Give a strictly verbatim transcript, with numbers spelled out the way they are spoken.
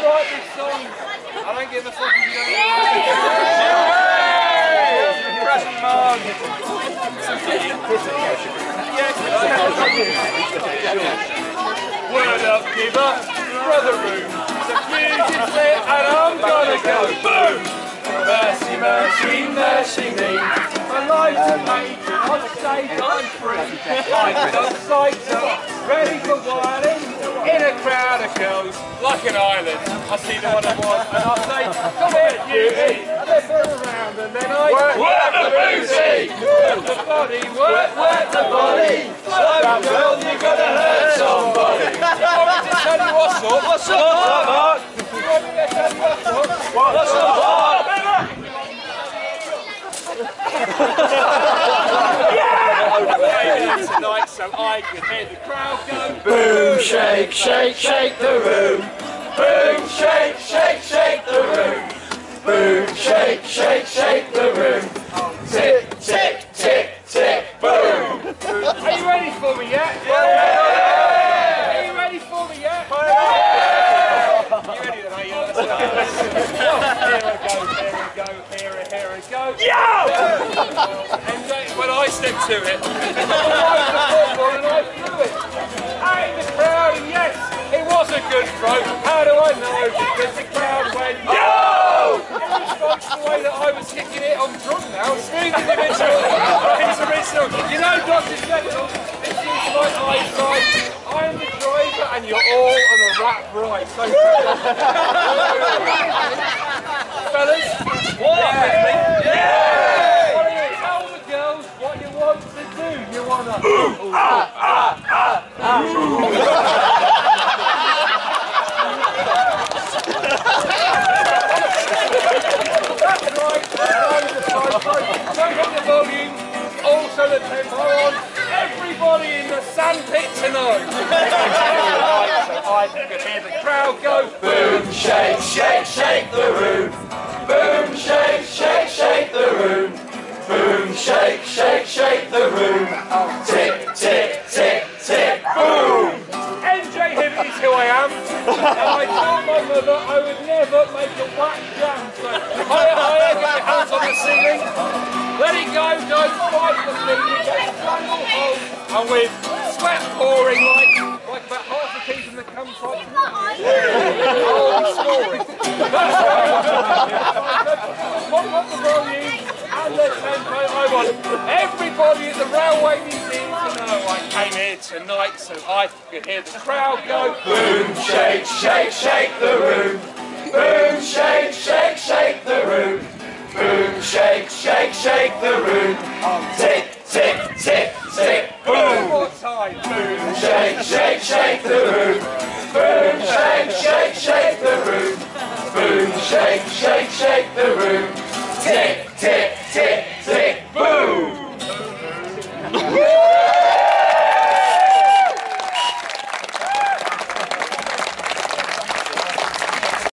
like this song. I don't give a fuck if you don't like it. Present Mark. Word up, giver. Brother room. The fuse is lit and I'm gonna go boom. Mercy, mercy, mercy me. My life's a page on stage I'm free. I'm on sight up, ready for whining. In a crowd of girls, like an island. I see the one I want and I say, come here, beauty. Let's turn around and then I work, work the booty. Work the body, work, work the body. Slow girl, you gotta hurt somebody. You want me to tell you what's up? What's up, Mark? You want me to tell you what's up? What's up, Mark? Tonight, so I could hear the crowd go boom, shake, shake, shake the room. Boom, shake, shake, shake the room. Boom, shake, shake, shake the room. Tick, tick, tick, tick, boom. Are you ready for me yet? Yeah. Are you ready for me yet? Yeah. Are you ready then? Are you? Let's go. Here we go, here we go, here we, here we go. Yo! And uh, when I step to it, I wiped the football and I threw it. Out in the crowd, and yes, it was a good throw. How do I know? Because the crowd went, yo! In response to the way that I was kicking it, I'm drunk now. Smooth individual, it's original. You know, Doctor Jekyll, this is my eyesight. I'm the driver and you're all on a rap right. So, fellas, what? Yeah! Yeah! What do you tell the girls what you want to do? You want to ooh, ah, ah, ah, ah. That's right. Don't hit the volume. Also the tempo on. Everybody in the sandpit tonight. So I could hear the crowd go boom, shake, shake, shake the room. Boom, shake, shake, shake the room. Boom, shake, shake, shake the room. Tick, tick, tick, tick, boom. N J Hibbity's who I am. And I told my mother I would never make a whack jam. So higher, higher, get your hands on the ceiling. Let it go, don't fight the ceiling. Get a triangle hole. And with sweat pouring like, like about half the people that comes right from that. Oh, scoring. Pop up the volume and the tempo. I want everybody at the Railway Museum to know I came here tonight so I could hear the crowd go boom, shake, shake, shake the room. Boom, shake, shake, shake the room. Boom, shake, shake, shake the room. Tick, tick, tick, tick, boom. One more time. Boom, shake, shake, shake the room. Boom, shake, shake, shake the room. Boom, shake, shake, shake the room. Tick, tick, tick.